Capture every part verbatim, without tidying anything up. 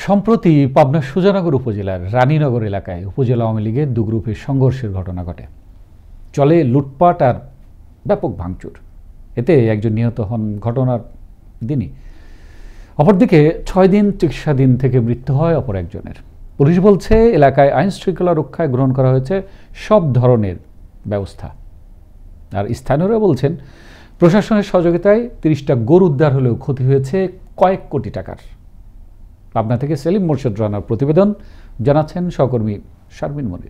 সম্প্রতি পাবনার সুজানগর উপজেলার রানীনগর এলাকায় উপজেলা আওয়ামী লীগের দু গ্রুপের সংঘর্ষের ঘটনা ঘটে। চলে লুটপাট আর ব্যাপক ভাঙচুর। এতে একজন নিহত হন ঘটনার দিনই। অপরদিকে ছয় দিন চিকিৎসাধীন থেকে মৃত্যু হয় অপর একজনের। পুলিশ বলছে এলাকায় আইন শৃঙ্খলা রক্ষায় গ্রহণ করা হয়েছে সব ধরনের ব্যবস্থা। আর স্থানীয়রা বলছেন প্রশাসনের সহযোগিতায় তিরিশটা গরু উদ্ধার হলেও ক্ষতি হয়েছে কয়েক কোটি টাকার। পাবনা থেকে সেলিম মোর্শেদ রানার প্রতিবেদন, জানাচ্ছেন সহকর্মী শারমিন মনির।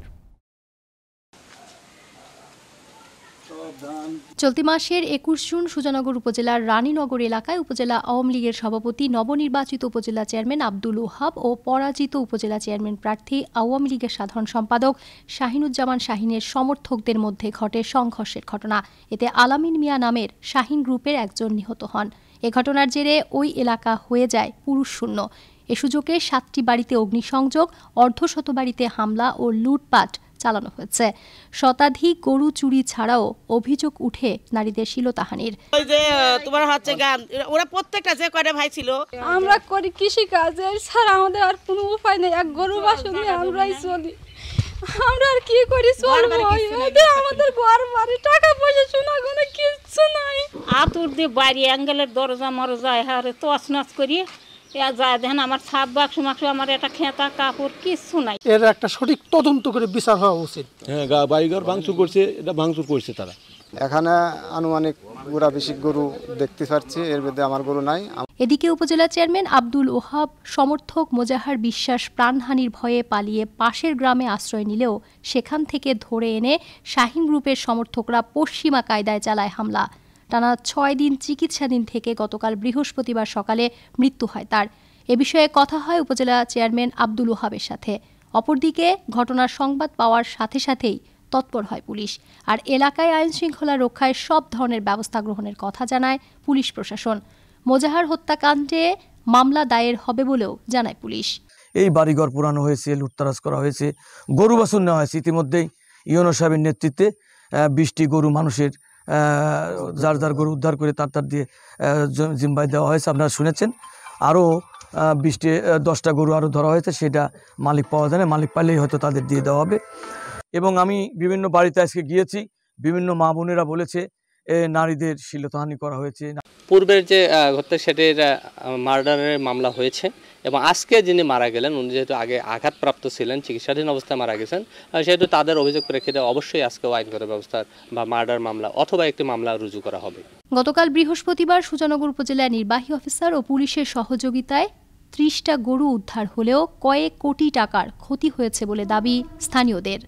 চলতি মাসের একুশ জুন সুজানগর উপজেলার রানীনগর এলাকায় উপজেলা আওয়ামী লীগের সভাপতি, নবনির্বাচিত উপজেলা চেয়ারম্যান আব্দুল ওহাব ও পরাজিত উপজেলা চেয়ারম্যান প্রার্থী আওয়ামী লীগের সাধারণ সম্পাদক শাহিনুজ্জামান শাহিনের সমর্থকদের মধ্যে ঘটে সংঘর্ষের ঘটনা। এতে আলামিন মিয়া নামের শাহিন গ্রুপের একজন নিহত হন। এ ঘটনার জেরে ওই এলাকা হয়ে যায় পুরুষ শূন্য। এ সুযোগে সাতটি বাড়িতে অগ্নিসংযোগ, অর্ধশত বাড়িতে হামলা ও লুটপাট চালানো হয়েছে। শতাধিক গরু চুরি ছাড়াও অভিযোগ উঠে নারীদের শ্লীলতাহানির। ওই যে তোমার হচ্ছে গান, ওরা প্রত্যেকটা যে কয়টা ভাই ছিল, আমরা করি কৃষি কাজ, স্যার আমাদের আর কোনো উপায় নেই, এক গরু বাসন নিয়ে আমরাই চলি। আমরা আর কি করি, চলবো আমাদের ঘর বাড়ি টাকা পয়সা শোনা কোনো কিচ্ছু নাই। আতুর দিয়ে বাড়ি অ্যাঙ্গেলের দরজা মরজা হারে তছ নছ করিয়ে যায় দেখেন আমার ছাপ বাক্স মাক্স আমার একটা খেতা কাপড় কিচ্ছু নাই। এর একটা সঠিক তদন্ত করে বিচার হওয়া উচিত। হ্যাঁ, বাড়িঘর ভাঙচুর করছে, এটা ভাঙচুর করছে তারা। এখানে আনুমানিক পুরা বেশি গরু দেখতে পাচ্ছি, এর মধ্যে আমার গরু নাই। এদিকে উপজেলা চেয়ারম্যান আব্দুল ওহাব সমর্থক মোজাহার বিশ্বাস প্রাণহানির ভয়ে পালিয়ে পাশের গ্রামে আশ্রয় নিলেও সেখান থেকে ধরে এনে শাহিন গ্রুপের সমর্থকরা পশ্চিমা কায়দায় চালায় হামলা। টানা ছয় দিন চিকিৎসাধীন থেকে গতকাল বৃহস্পতিবার সকালে মৃত্যু হয় তার। এ বিষয়ে কথা হয় উপজেলা চেয়ারম্যান আব্দুল ওহাবের সাথে। অপরদিকে ঘটনার সংবাদ পাওয়ার সাথে সাথেই তৎপর হয় পুলিশ। আর এলাকায় আইন শৃঙ্খলা রক্ষায় সব ধরনের ব্যবস্থা গ্রহণের কথা জানায় পুলিশ প্রশাসন। মোজাহার হত্যাকাণ্ডে মামলা দায়ের হবে বলেও জানায় পুলিশ। এই বাড়িঘর পুরানো হয়েছে, লুটতরাজ করা হয়েছে, গরু বাছুর নেওয়া হয়েছে। ইতিমধ্যেই ইউনো সাহেবের নেতৃত্বে বিশটি গরু মানুষের যার যার গরু উদ্ধার করে তার তার দিয়ে জিম্বায় দেওয়া হয়েছে, আপনারা শুনেছেন। আরও বিশটি দশটা গরু আরও ধরা হয়েছে, সেটা মালিক পাওয়া যায় না, মালিক পাইলেই হয়তো তাদের দিয়ে দেওয়া হবে। এবং আমি বিভিন্ন বাড়িতে আজকে গিয়েছি, বিভিন্ন মা বোনেরা বলেছে নারীদের শ্লীলতাহানি করা হয়েছে। পূর্বের যে ঘটনা সেটির মার্ডারের মামলা হয়েছে এবং আজকে যিনি মারা গেলেন উনি যেহেতু আগে আঘাতপ্রাপ্ত ছিলেন, চিকিৎসাধীন অবস্থায় মারা গেছেন, সেহেতু তাদের অভিযোগ প্রেক্ষিতে অবশ্যই আজকেও আইনগত ব্যবস্থার বা মার্ডার মামলা অথবা একটি মামলা রুজু করা হবে। গতকাল বৃহস্পতিবার সুজানগর উপজেলার নির্বাহী অফিসার ও পুলিশের সহযোগিতায় ত্রিশটা গরু উদ্ধার হলেও কয়েক কোটি টাকার ক্ষতি হয়েছে বলে দাবি স্থানীয়দের।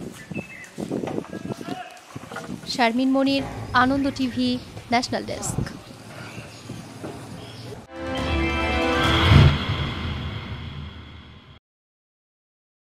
Sharmin Monir, Ananda TV, national desk.